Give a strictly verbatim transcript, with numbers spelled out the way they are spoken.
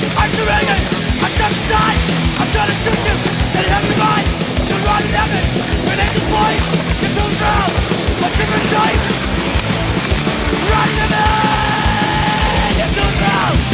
I'm surrendering, I'm just dying. I'm gonna shoot you, then have your mind. You're right in heaven, your nation's voice. You're too proud, what's your type? Right in heaven, you're too proud.